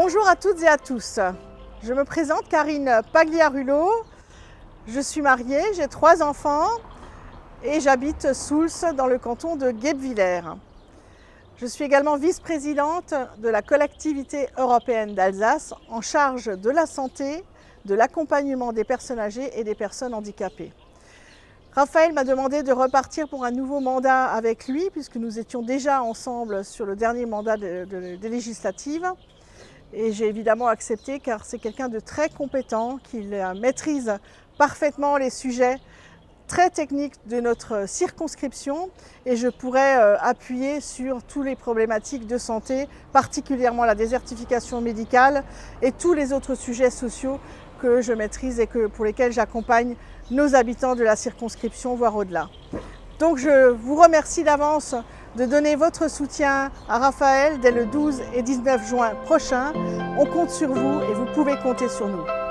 Bonjour à toutes et à tous. Je me présente Karine Pagliarulo. Je suis mariée, j'ai 3 enfants et j'habite Soultz dans le canton de Guebwiller. Je suis également vice-présidente de la collectivité européenne d'Alsace en charge de la santé, de l'accompagnement des personnes âgées et des personnes handicapées. Raphaël m'a demandé de repartir pour un nouveau mandat avec lui puisque nous étions déjà ensemble sur le dernier mandat des législatives. Et j'ai évidemment accepté car c'est quelqu'un de très compétent, qui maîtrise parfaitement les sujets très techniques de notre circonscription et je pourrais appuyer sur toutes les problématiques de santé, particulièrement la désertification médicale et tous les autres sujets sociaux que je maîtrise et pour lesquels j'accompagne nos habitants de la circonscription, voire au-delà. Donc je vous remercie d'avance de donner votre soutien à Raphaël dès le 12 et 19 juin prochain. On compte sur vous et vous pouvez compter sur nous.